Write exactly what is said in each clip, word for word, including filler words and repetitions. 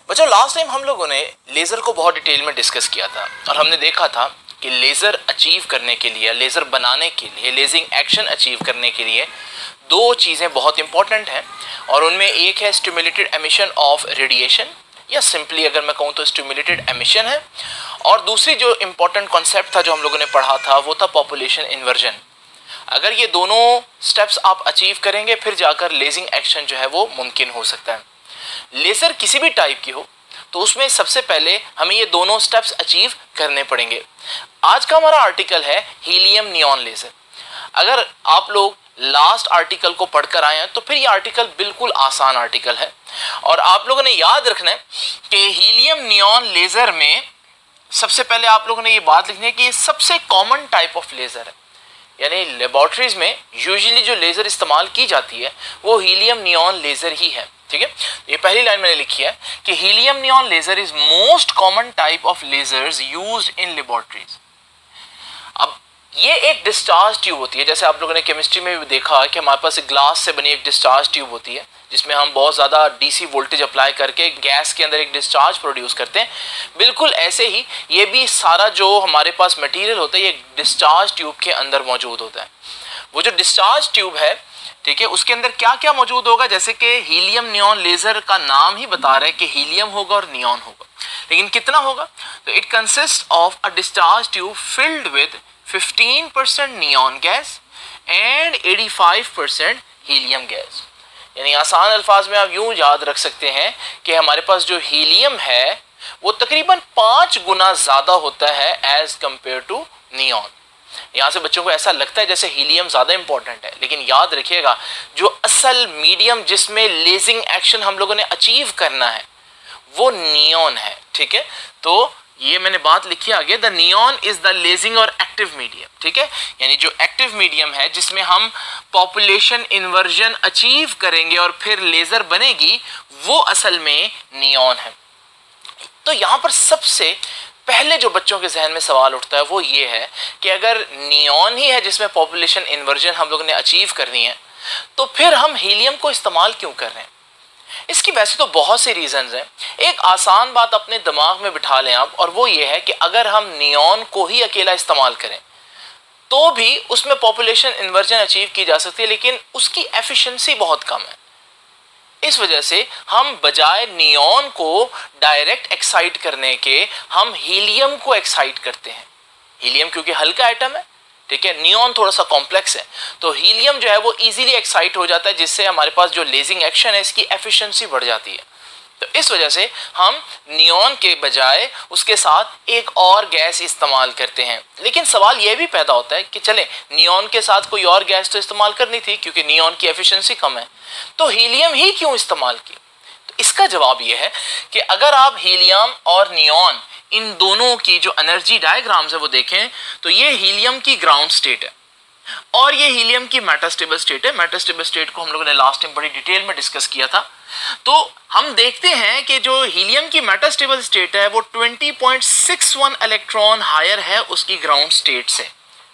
बच्चों last time हम लोगों ने लेज़र को बहुत डिटेल में डिस्कस किया था और हमने देखा था कि लेज़र अचीव करने के लिए, लेज़र बनाने के लिए, लेज़रिंग एक्शन अचीव करने के लिए दो चीज़ें बहुत इंपॉर्टेंट हैं और उनमें एक है स्टिमुलेटेड एमिशन ऑफ रेडिएशन, या सिंपली अगर मैं कहूँ तो स्टिमुलेटेड एमिशन है, और दूसरी जो इम्पोर्टेंट कॉन्सेप्ट था जो हम लोगों ने पढ़ा था वो था पॉपुलेशन इन्वर्जन। अगर ये दोनों स्टेप्स आप अचीव करेंगे फिर जाकर लेज़रिंग एक्शन जो है वो मुमकिन हो सकता है। लेज़र किसी भी टाइप की हो तो उसमें सबसे पहले हमें ये दोनों स्टेप्स अचीव करने पड़ेंगे। आज का हमारा आर्टिकल है हीलियम नियॉन लेज़र। अगर आप लोग लास्ट आर्टिकल को पढ़कर आए हैं तो फिर ये आर्टिकल बिल्कुल आसान आर्टिकल है और आप लोगों ने याद रखना है कि हीलियम नियॉन लेज़र में सबसे पहले आप लोगों ने ये बात लिखनी है कि ये सबसे कॉमन टाइप ऑफ लेज़र है, यानी लेबोरेटरीज में यूजुअली जो लेज़र इस्तेमाल की जाती है वो हीलियम नियॉन लेज़र ही है। ठीक है, ये पहली लाइन मैंने लिखी है कि helium neon laser is most common type of lasers used in laboratories. अब ये एक डिस्चार्ज ट्यूब होती है, जैसे आप लोगों ने केमिस्ट्री में भी देखा कि हमारे पास ग्लास से बनी एक डिस्चार्ज ट्यूब होती है जिसमें हम बहुत ज़्यादा डीसी वोल्टेज अप्लाई करके गैस के अंदर एक डिस्चार्ज प्रोड्यूस करते हैं। बिल्कुल ऐसे ही ये भी सारा जो हमारे पास मटेरियल होता है ये डिस्चार्ज ट्यूब के अंदर मौजूद होता है। वो जो डिस्चार्ज ट्यूब है, ठीक है, उसके अंदर क्या क्या मौजूद होगा, जैसे कि हीलियम नियॉन लेज़र का नाम ही बता रहा है कि हीलियम होगा और नियॉन होगा, लेकिन कितना होगा, तो it consist of a discharge tube filled with fifteen percent neon gas and eighty five percent helium gas. यानी आसान अल्फाज में आप यूं याद रख सकते हैं कि हमारे पास जो हीलियम है वो तकरीबन पाँच गुना ज़्यादा होता है एज कंपेयर टू नियॉन। यहाँ से बच्चों को ऐसा लगता है जैसे हीलियम ज़्यादा इंपॉर्टेंट है, लेकिन याद रखिएगा जो असल मीडियम जिसमें लेज़िंग एक्शन हम लोगों ने अचीव करना है वो नियॉन है। ठीक है, तो ये मैंने बात लिखी आगे, the neon is the lasing और एक्टिव मीडियम। ठीक है, यानी जो एक्टिव मीडियम है जिसमें हम पॉपुलेशन इन्वर्जन अचीव करेंगे और फिर लेज़र बनेगी वो असल में नियॉन है। तो यहाँ पर सबसे पहले जो बच्चों के जहन में सवाल उठता है वो ये है कि अगर नियॉन ही है जिसमें पॉपुलेशन इन्वर्जन हम लोगों ने अचीव करनी है तो फिर हम हीलियम को इस्तेमाल क्यों कर रहे हैं। इसकी वैसे तो बहुत से रीजंस हैं। एक आसान बात अपने दिमाग में बिठा लें आप, और वो ये है कि अगर हम नियॉन को ही अकेला इस्तेमाल करें तो भी उसमें पॉपुलेशन इन्वर्जन अचीव की जा सकती है, लेकिन उसकी एफिशिएंसी बहुत कम है। इस वजह से हम बजाय नियॉन को डायरेक्ट एक्साइट करने के हम हीलियम को एक्साइट करते हैं। हीलियम क्योंकि हल्का आइटम है, ठीक है, नियॉन थोड़ा सा कॉम्प्लेक्स है, तो हीलियम जो है वो इजीली एक्साइट हो जाता है जिससे हमारे पास जो लेजिंग एक्शन है इसकी एफिशिएंसी बढ़ जाती है। तो इस वजह से हम नियॉन के बजाय उसके साथ एक और गैस इस्तेमाल करते हैं। लेकिन सवाल यह भी पैदा होता है कि चले नियॉन के साथ कोई और गैस तो इस्तेमाल करनी थी क्योंकि नियॉन की एफिशिएंसी कम है, तो हीलियम ही क्यों इस्तेमाल की। तो इसका जवाब यह है कि अगर आप हीलियम और नियॉन इन दोनों की जो एनर्जी डायग्राम्स है वो देखें तो ये हीलियम की ग्राउंड स्टेट है और ये हीलियम की मेटास्टेबल स्टेट है। मेटास्टेबल स्टेट को हम लोगों ने लास्ट टाइम बड़ी डिटेल में डिस्कस किया था। तो हम देखते हैं कि जो हीलियम की मेटास्टेबल स्टेट है वो twenty point six one electron higher है उसकी ग्राउंड स्टेट से।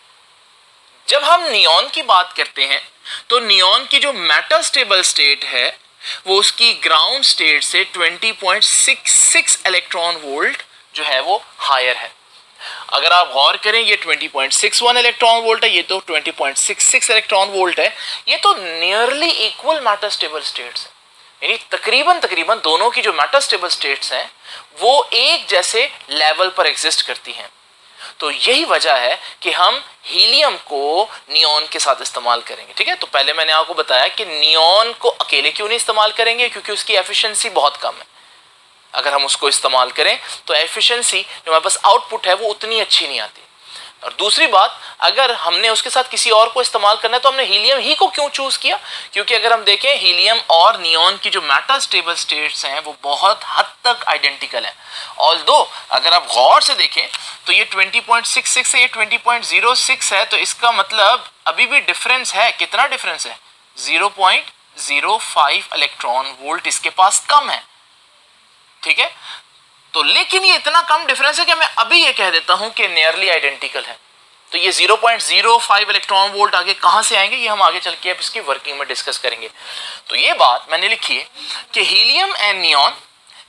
जब हम नियॉन की बात करते हैं तो नियॉन की जो मेटास्टेबल स्टेट है वो उसकी ग्राउंड स्टेट से twenty point six six electron volt जो है वो हायर है। अगर आप गौर करें ये twenty point six one electron volt है, ये तो twenty point six six electron volt है, ये तो नियरली इक्वल मेटास्टेबल स्टेट्स हैं, यानी तकरीबन तकरीबन दोनों की जो मेटास्टेबल स्टेट्स हैं वो एक जैसे लेवल पर एग्जिस्ट करती हैं। तो यही वजह है कि हम हीलियम को नियॉन के साथ इस्तेमाल करेंगे। ठीक है, तो पहले मैंने आपको बताया कि नियॉन को अकेले क्यों नहीं इस्तेमाल करेंगे, क्योंकि उसकी एफिशिएंसी बहुत कम है। अगर हम उसको इस्तेमाल करें तो एफिशिएंसी जो हमारे पास आउटपुट है वो उतनी अच्छी नहीं आती। और दूसरी बात, अगर हमने उसके साथ किसी और को इस्तेमाल करना है तो हमने हीलियम ही को क्यों चूज किया, क्योंकि अगर हम देखें हीलियम और नियॉन की जो मेटास्टेबल स्टेट्स हैं वो बहुत हद तक आइडेंटिकल है। ऑल्दो अगर आप गौर से देखें तो ये ट्वेंटी पॉइंट सिक्स सिक्स है, ये ट्वेंटी पॉइंट ज़ीरो सिक्स है, तो इसका मतलब अभी भी डिफरेंस है। कितना डिफरेंस है, zero point zero five electron volt इसके पास कम है। ठीक है, तो लेकिन ये इतना कम डिफरेंस है कि मैं अभी ये कह देता हूं कि नियरली आइडेंटिकल है। तो ये zero point zero five electron volt आगे कहां से आएंगे ये हम आगे चल के अब इसकी वर्किंग में डिस्कस करेंगे। तो ये बात मैंने लिखी है कि helium and neon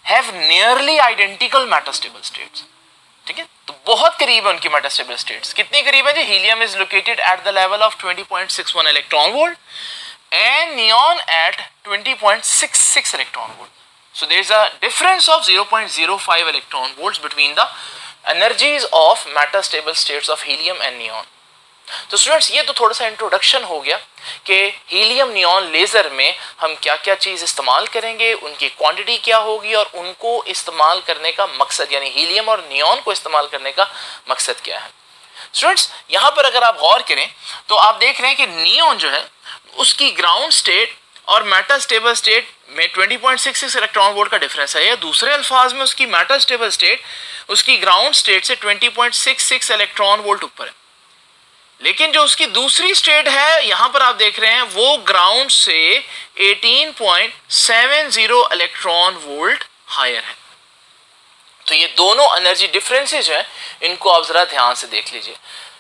have nearly identical metastable states, ठीक है, तो बहुत करीब है उनकी मेटास्टेबल स्टेट्स। कितनी करीब है जी? Helium is located at the level of twenty point six one electron volt and neon at twenty point six six electron volt. So there is a difference of zero point zero five electron volts between the energies of metastable states of helium and neon. तो students ये तो थोड़ा सा introduction हो गया कि helium neon laser में हम क्या क्या चीज़ इस्तेमाल करेंगे, उनकी क्वांटिटी क्या होगी और उनको इस्तेमाल करने का मकसद, यानी हीलियम और नियॉन को इस्तेमाल करने का मकसद क्या है। स्टूडेंट्स यहाँ पर अगर आप गौर करें तो आप देख रहे हैं कि नियॉन जो है उसकी ग्राउंड स्टेट और मेटास्टेबल स्टेट में twenty point six six electron volt का डिफरेंस है, या दूसरे अल्फाज में उसकी मेटास्टेबल स्टेट उसकी ग्राउंड स्टेट से twenty point six six electron volt ऊपर है, लेकिन जो उसकी दूसरी स्टेट है यहां पर आप देख रहे हैं वो ग्राउंड से eighteen point seven zero electron volt higher है। तो ये दोनों एनर्जी डिफरेंसेस हैं, इनको आप जरा ध्यान से देख लीजिए।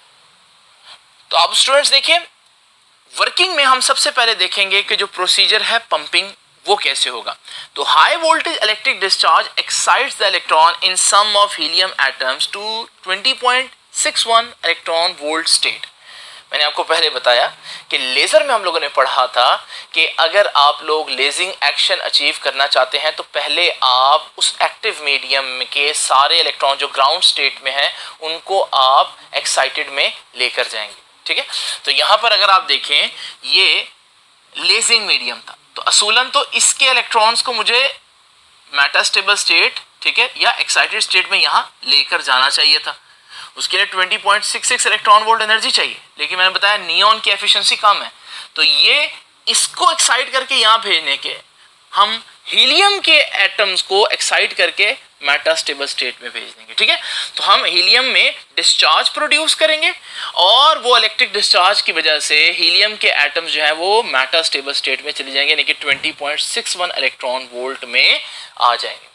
तो आप स्टूडेंट्स देखिए, वर्किंग में हम सबसे पहले देखेंगे कि जो प्रोसीजर है पंपिंग वो कैसे होगा। तो high voltage electric discharge excites the electron in some of helium atoms to twenty point six one electron volt state. मैंने आपको पहले बताया कि लेज़र में हम लोगों ने पढ़ा था कि अगर आप लोग लेजिंग एक्शन अचीव करना चाहते हैं तो पहले आप उस एक्टिव मीडियम के सारे इलेक्ट्रॉन जो ग्राउंड स्टेट में हैं उनको आप एक्साइटेड में लेकर जाएंगे, ठीक है। तो यहाँ पर अगर आप देखें ये लेजिंग मीडियम था, तो असूलन तो इसके इलेक्ट्रॉन्स को मुझे मेटास्टेबल स्टेट, ठीक है, या एक्साइटेड स्टेट में यहाँ लेकर जाना चाहिए था। उसके लिए twenty point six six electron volt energy चाहिए, लेकिन मैंने बताया नियॉन की एफिशिएंसी कम है, तो ये इसको एक्साइट करके यहाँ भेजने के हम हीलियम के एटम्स को एक्साइट करके मेटास्टेबल स्टेट में भेज देंगे, ठीक है। तो हम हीलियम में डिस्चार्ज प्रोड्यूस करेंगे और वो इलेक्ट्रिक डिस्चार्ज की वजह से हीलियम के एटम्स जो है वो मेटास्टेबल स्टेट में चले जाएंगे, यानी कि twenty point six one electron volt में आ जाएंगे।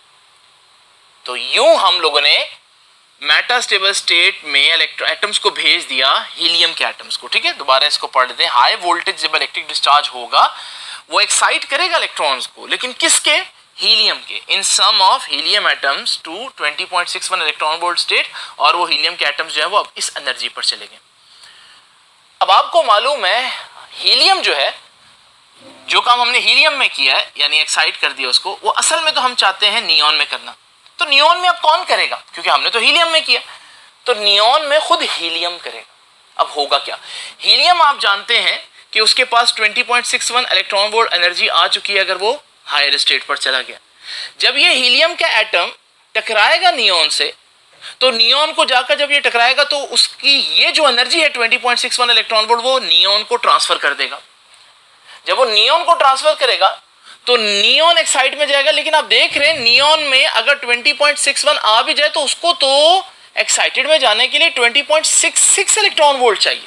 तो यूं हम लोगों ने मेटास्टेबल स्टेट में एटम्स को भेज दिया हीलियम के एटम्स को, ठीक है। दोबारा इसको पढ़ दें। हाई वोल्टेज जब इलेक्ट्रिक डिस्चार्ज होगा वो एक्साइट करेगा इलेक्ट्रॉन्स को, लेकिन किसके? हीलियम के, in some of helium atoms to twenty point six one electron volt state, और वो हीलियम के एटम्स जो है वो अब इस एनर्जी पर चले गए। अब आपको मालूम है हीलियम जो है, जो काम हमने हीलियम में किया है यानी एक्साइट कर दिया उसको, वो असल में तो हम चाहते हैं नियॉन में करना। तो नियॉन में अब कौन करेगा? क्योंकि हमने तो हीलियम में किया, तो नियॉन में खुद हीलियम करेगा। अब होगा क्या? हीलियम आप जानते हैं कि उसके पास twenty point six one electron volt energy आ चुकी है अगर वो हायर स्टेट पर चला गया। जब ये हीलियम का एटम टकराएगा नियॉन से, तो नियॉन को जाकर जब ये टकराएगा तो उसकी ये जो एनर्जी है twenty point six one electron volt वो नियॉन को ट्रांसफर कर देगा। जब वो नियॉन को ट्रांसफर करेगा तो नियॉन एक्साइट में जाएगा, लेकिन आप देख रहे हैं नियॉन में अगर ट्वेंटी पॉइंट सिक्स वन आ भी जाए तो उसको तो एक्साइटेड में जाने के लिए twenty point six six electron volt चाहिए।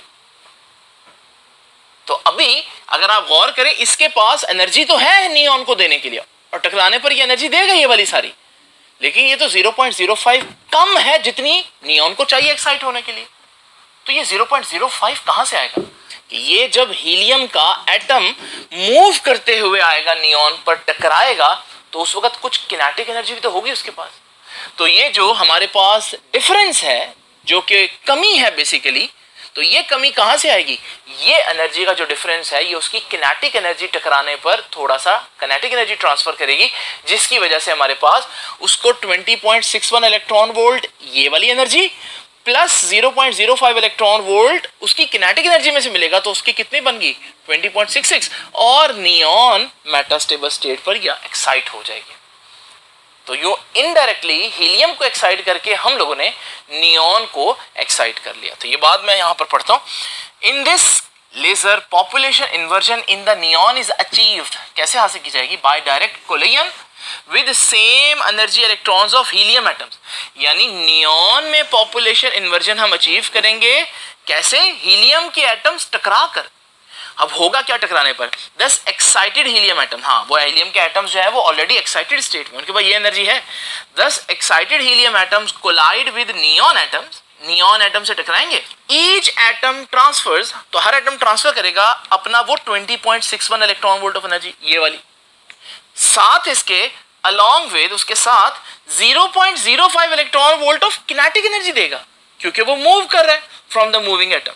तो अभी अगर आप गौर करें इसके पास एनर्जी तो है नियॉन को देने के लिए, और टकराने पर ये एनर्जी देगा ये वाली सारी, लेकिन ये तो ज़ीरो पॉइंट ज़ीरो फाइव कम है जितनी नियॉन को चाहिए एक्साइट होने के लिए। तो ये ज़ीरो पॉइंट ज़ीरो फाइव कहां से आएगा? कि ये जब हीलियम का एटम मूव करते हुए आएगा नियॉन पर टकराएगा तो उस वक्त कुछ किनेटिक एनर्जी भी तो होगी उसके पास। तो ये जो हमारे पास डिफरेंस है, जो कि कमी है बेसिकली, तो ये कमी कहां से आएगी? ये एनर्जी का जो डिफरेंस है ये उसकी किनेटिक एनर्जी टकराने पर थोड़ा सा किनेटिक एनर्जी ट्रांसफर करेगी, जिसकी वजह से हमारे पास उसको twenty point six one electron volt ये वाली energy plus zero point zero five electron volt उसकी किनेटिक एनर्जी में से मिलेगा। तो उसकी कितनी बन गई? ट्वेंटी पॉइंट सिक्स सिक्स, और नियॉन मेटास्टेबल स्टेट पर या एक्साइट हो जाएगी। तो यूं इनडायरेक्टली हीलियम को एक्साइट करके हम लोगों ने नियॉन को एक्साइट कर लिया। तो ये बात मैं यहां पर पढ़ता हूं। In this laser population inversion in the neon is achieved. कैसे हासिल की जाएगी? By direct collision with same energy electrons of helium atoms. यानी नियॉन में पॉपुलेशन इन्वर्जन हम अचीव करेंगे कैसे? हीलियम के एटम्स टकरा कर। अब होगा क्या टकराने पर? दस एक्साइटेड हीलियम एटम, हाँ वो हीलियम के एटम्स जो है वो ऑलरेडी एक्साइटेड स्टेट में, उनके पास ये एनर्जी है। These excited helium atoms collide with neon atoms, neon atom से टकराएंगे। ईच एटम ट्रांसफर्स, तो हर एटम ट्रांसफर करेगा अपना वो twenty point six one electron volt of energy ये वाली, साथ इसके अलॉन्ग विद उसके साथ zero point zero five electron volt of kinetic energy देगा, क्योंकि वो मूव कर रहा है फ्रॉम द मूविंग एटम।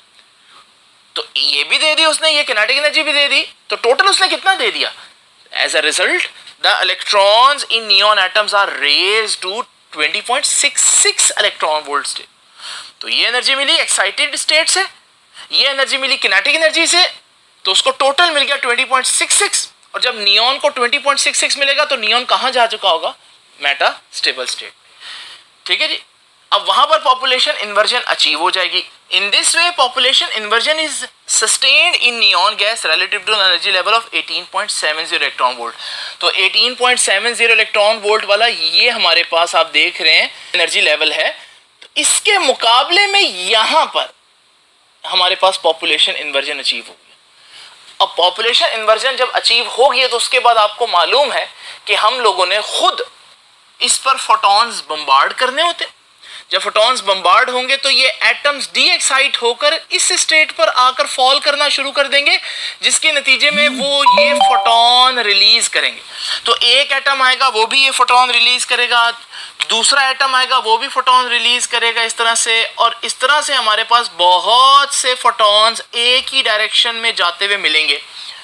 तो ये भी दे दी उसने, ये किनेटिक एनर्जी भी दे दी, तो टोटल उसने कितना दे दिया? As a result the electrons in neon atoms are raised to twenty point six six electron volt state. तो ये एनर्जी मिली एक्साइटेड स्टेट से, ये एनर्जी मिली किनेटिक एनर्जी से, तो उसको टोटल मिल गया ट्वेंटी पॉइंट सिक्स सिक्स। और जब नियॉन को ट्वेंटी पॉइंट सिक्स सिक्स मिलेगा तो नियॉन कहां जा चुका होगा? Metastable state. ठीक है जी। अब वहां पर पॉपुलेशन इन्वर्जन अचीव हो जाएगी। In this way population inversion is sustained in neon gas relative to energy level of eighteen point seven zero electron volt. तो eighteen point seven zero electron volt वाला ये हमारे पास आप देख रहे हैं एनर्जी लेवल है। तो इसके मुकाबले में यहां पर हमारे पास पॉपुलेशन इन्वर्जन अचीव हो गया। अब पॉपुलेशन इन्वर्जन जब अचीव हो गई तो उसके बाद आपको मालूम है कि हम लोगों ने खुद इस पर फोटॉन्स बम्बार्ड करने होते। जब फोटॉन्स बम्बार्ड होंगे तो ये एटम्स डी एक्साइट होकर इस स्टेट पर आकर फॉल करना शुरू कर देंगे, जिसके नतीजे में वो ये फोटॉन रिलीज करेंगे। तो एक एटम आएगा वो भी ये फोटॉन रिलीज करेगा, दूसरा एटम आएगा वो भी फोटॉन रिलीज करेगा, इस तरह से। और इस तरह से हमारे पास बहुत से फोटॉन्स एक ही डायरेक्शन में जाते हुए मिलेंगे।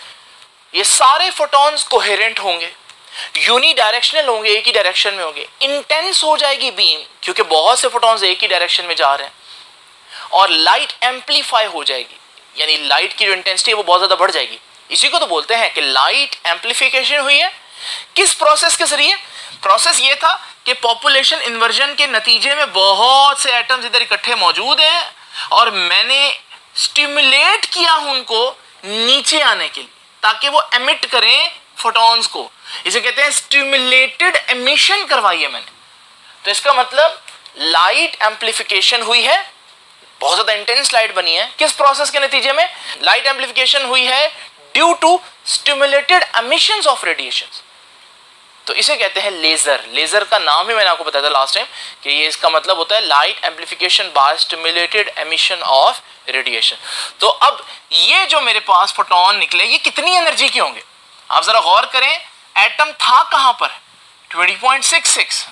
ये सारे फोटॉन्स कोहेरेंट होंगे, यूनी डायरेक्शनल होंगे, एक ही डायरेक्शन में होंगे। इंटेंस हो जाएगी बीम, क्योंकि बहुत से फोटॉन्स एक ही डायरेक्शन में जा रहे हैं। और लाइट एम्पलीफाई हो जाएगी, यानी लाइट की जो इंटेंसिटी है वो बहुत ज्यादा बढ़ जाएगी। इसी को तो बोलते हैं कि लाइट एम्पलीफिकेशन हुई है। किस प्रोसेस के जरिए? प्रोसेस ये था कि पॉपुलेशन इन्वर्जन के नतीजे में बहुत से एटम्स इधर इकट्ठे मौजूद हैं और मैंने स्टिमुलेट किया उनको नीचे आने के लिए, ताकि वो एमिट करें फोटॉन्स को। इसे कहते हैं स्टिमुलेटेड एमिशन करवाई है मैंने। तो इसका मतलब लाइट एम्पलीफिकेशन हुई है, बहुत ज्यादा इंटेंस लाइट बनी है। किस प्रोसेस के नतीजे में? लाइट एम्पलीफिकेशन हुई है due to stimulated emissions of radiations. तो इसे कहते हैं लेजर। लेजर का नाम ही मैंने आपको बताया था लास्ट टाइम कि ये इसका मतलब होता है light amplification by stimulated emission of radiation. तो अब ये जो मेरे पास फोटॉन निकले ये कितनी एनर्जी के होंगे? आप जरा गौर करें, एटम था कहां पर? ट्वेंटी पॉइंट सिक्स सिक्स,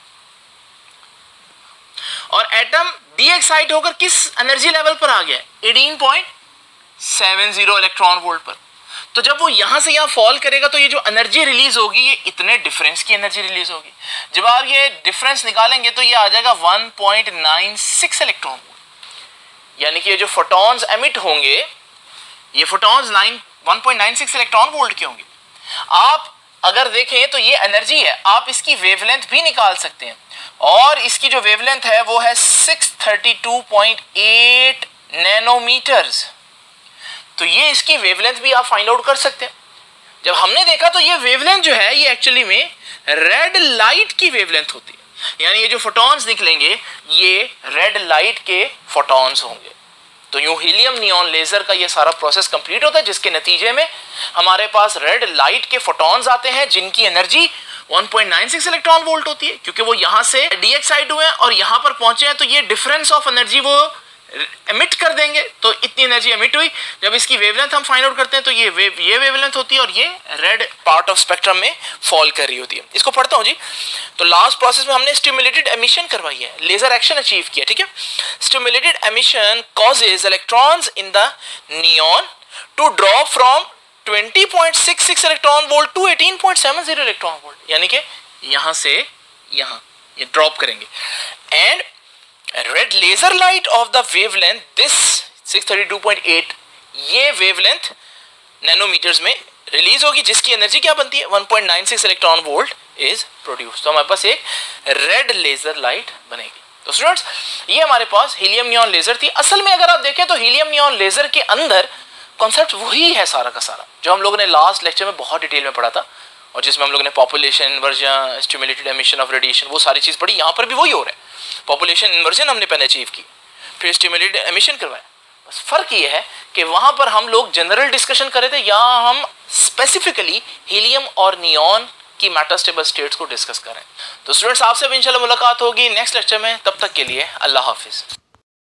और एटम डी एक्साइट होकर किस एनर्जी लेवल पर आ गया? Eighteen point seven zero electron volt पर। तो जब वो यहां से यहां फॉल करेगा तो ये जो एनर्जी रिलीज होगी ये इतने डिफरेंस की एनर्जी रिलीज होगी। जब आप ये डिफरेंस निकालेंगे तो ये आ जाएगा one point nine six electron volt. यानी कि ये जो फोटॉन्स एमिट होंगे ये photons one point nine six electron volt के होंगे। आप अगर देखें तो ये एनर्जी है, आप इसकी वेवलेंथ भी निकाल सकते हैं, और इसकी जो वेवलेंथ है वो है six thirty two point eight nanometers. तो ये इसकी वेवलेंथ भी आप फाइंड आउट कर सकते हैं। जब हमने देखा तो ये वेवलेंथ जो है ये एक्चुअली में रेड लाइट की वेवलेंथ होती है, यानी ये जो फोटॉन्स निकलेंगे ये रेड लाइट के फोटॉन्स होंगे। तो यूं हीलियम नियॉन लेजर का ये सारा प्रोसेस कंप्लीट होता है, जिसके नतीजे में हमारे पास रेड लाइट के फोटॉन्स आते हैं जिनकी energy one point nine six electron volt होती है, क्योंकि वो यहां से डी एक्साइट हुए हैं और यहां पर पहुंचे हैं। तो ये डिफरेंस ऑफ एनर्जी वो एमिट कर देंगे, तो इतनी एनर्जी एमिट हुई। जब इसकी वेवलेंथ हम फाइंड आउट करते हैं तो ये वेव ये वेवलेंथ होती है और ये रेड पार्ट ऑफ स्पेक्ट्रम में फॉल कर रही होती है। इसको पढ़ता हूं जी। तो लास्ट प्रोसेस में हमने स्टिमुलेटेड एमिशन करवाई है, लेजर एक्शन अचीव किया। ठीक है, stimulated emission causes electrons in the neon to drop from twenty point six six electron volt to eighteen point seven zero electron volt, यानी कि यहां से यहां ये ड्रॉप करेंगे। And red laser light of the wavelength this six thirty two point eight, ये wavelength nanometers में release होगी, जिसकी एनर्जी क्या बनती है? One point nine six electron volt is produce. तो हमारे पास एक रेड लेजर लाइट बनेगी। तो स्टूडेंट्स ये हमारे पास हीलियम नियॉन लेजर थी। असल में अगर आप देखें तो हीलियम नियॉन लेजर के अंदर कॉन्सेप्ट वही है सारा का सारा, जो हम लोगों ने लास्ट लेक्चर में बहुत डिटेल में पढ़ा था, और जिसमें हम लोगों ने population inversion, stimulated emission of radiation, वो सारी चीज़ पढ़ी। यहाँ पर भी वही हो रहा है। पॉपुलेशन इन्वर्जन हमने पहले अचीव की, फिर स्टिमुलेटेड एमिशन करवाया। बस फर्क ये है कि वहाँ पर हम लोग जनरल डिस्कशन कर रहे थे, यहाँ हम स्पेसिफिकली हीलियम और नियॉन की मेटास्टेबल स्टेट्स को डिस्कस कर रहे हैं। तो स्टूडेंट्स आपसे भी इंशाल्लाह मुलाकात होगी नेक्स्ट लेक्चर में। तब तक के लिए अल्लाह हाफिज़।